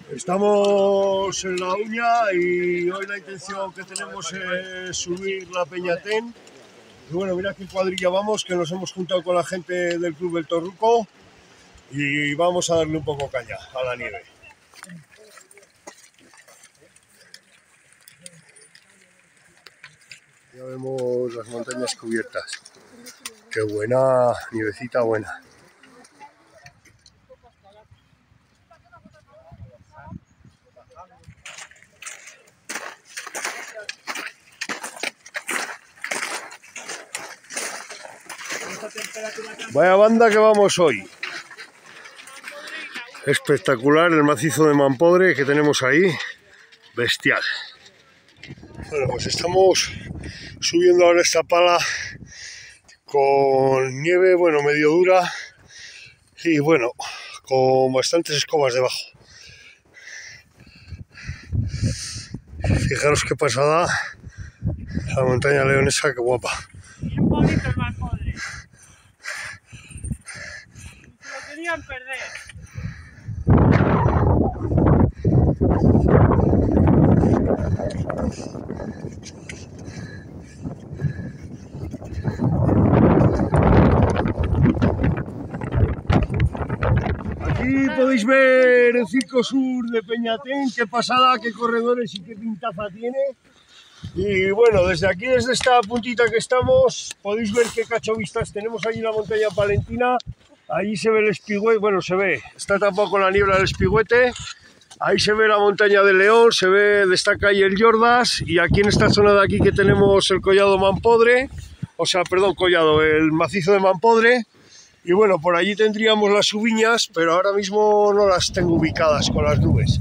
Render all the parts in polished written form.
Estamos en La Uña y hoy la intención que tenemos es subir la Peñatén. Y bueno, mira qué cuadrilla vamos, que nos hemos juntado con la gente del Club del Torruco y vamos a darle un poco caña a la nieve. Ya vemos las montañas cubiertas. Qué buena nievecita, buena. Vaya banda que vamos hoy. Espectacular el macizo de Mampodre que tenemos ahí. Bestial. Bueno, pues estamos subiendo ahora esta pala con nieve, bueno, medio dura y bueno, con bastantes escobas debajo. Fijaros qué pasada la montaña leonesa, qué guapa. Bien bonito el Mampodre. Lo querían perder. Aquí podéis ver el Circo Sur de Peñatén, qué pasada, qué corredores y qué pintaza tiene. Y bueno, desde aquí, desde esta puntita que estamos, podéis ver qué cachovistas tenemos allí en la montaña palentina. Allí se ve el Espigüete, bueno, se ve, está tapado con la niebla del Espigüete. Ahí se ve la montaña de León, se ve, destaca ahí el Jordas. Y aquí en esta zona de aquí que tenemos el collado Mampodre, o sea, perdón, collado, el macizo de Mampodre. Y bueno, por allí tendríamos las Subiñas, pero ahora mismo no las tengo ubicadas con las nubes.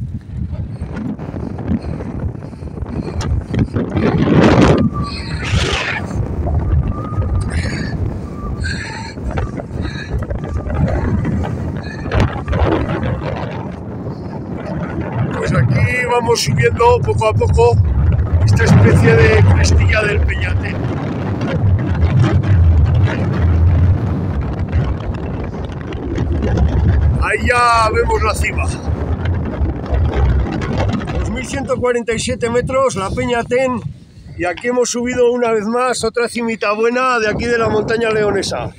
Pues aquí vamos subiendo poco a poco esta especie de crestilla del Peñatén. Ahí ya vemos la cima. 2147 metros, la Peñatén, y aquí hemos subido una vez más otra cimita buena de aquí de la montaña leonesa.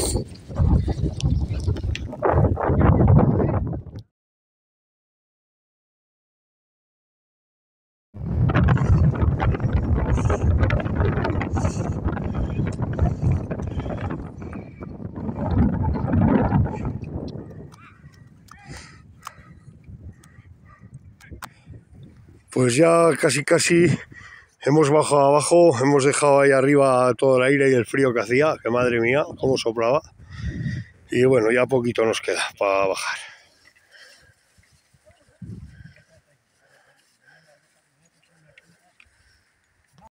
Pues ya casi hemos bajado abajo, hemos dejado ahí arriba todo el aire y el frío que hacía, que madre mía, cómo soplaba. Y bueno, ya poquito nos queda para bajar.